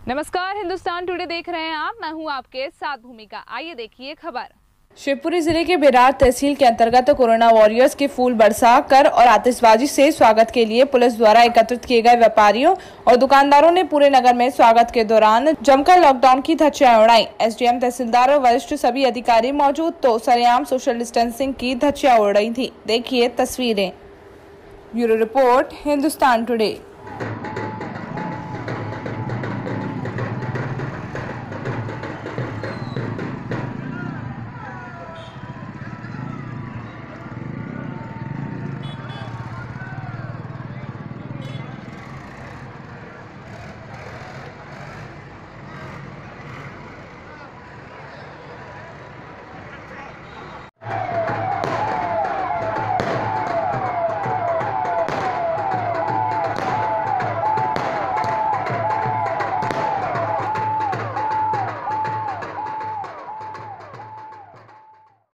नमस्कार, हिंदुस्तान टुडे देख रहे हैं आप। मैं हूं आपके साथ भूमिका। आइए देखिए खबर। शिवपुरी जिले के बेरार तहसील के अंतर्गत कोरोना वॉरियर्स के फूल बरसा कर और आतिशबाजी से स्वागत के लिए पुलिस द्वारा एकत्रित किए गए व्यापारियों और दुकानदारों ने पूरे नगर में स्वागत के दौरान जमकर लॉकडाउन की धज्जियां उड़ाई। एसडीएम, तहसीलदार और वरिष्ठ सभी अधिकारी मौजूद तो सरेआम सोशल डिस्टेंसिंग की धज्जियां उड़ रही थी। देखिए तस्वीरें। Bureau report, Hindustan today.